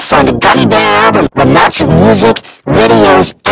find a Gummy Bear album with lots of music, videos,